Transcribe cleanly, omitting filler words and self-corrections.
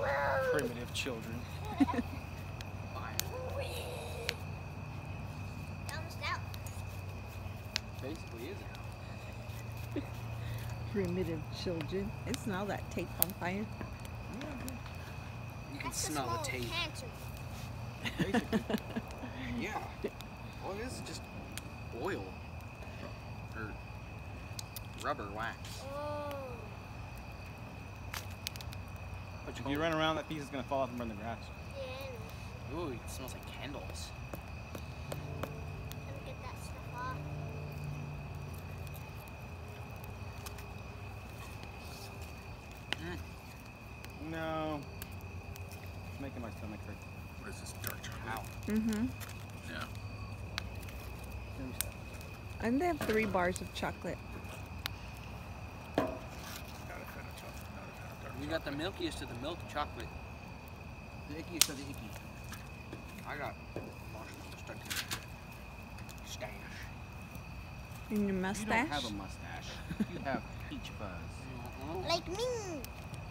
Primitive children. Almost out. Basically is out. Primitive children. Isn't all that tape on fire? You can That's smell the tape. Cancer. Basically. Yeah. All it is just oil. Or rubber wax. Oh. But if you run around, that piece is gonna fall off and burn the grass. Yeah. Ooh, it smells like candles. Let me get that stuff off. No. It's making my stomach hurt. What is this, dark chocolate? Ow. Mm-hmm. Yeah. And they have 3 bars of chocolate. Not a fan of chocolate. Not a fan of dark You got the milkiest of the milk chocolate. The ickiest of the icky. I got marshmallows stuck in my stash. In your You mustache? don't have a mustache. You have peach fuzz. Like me.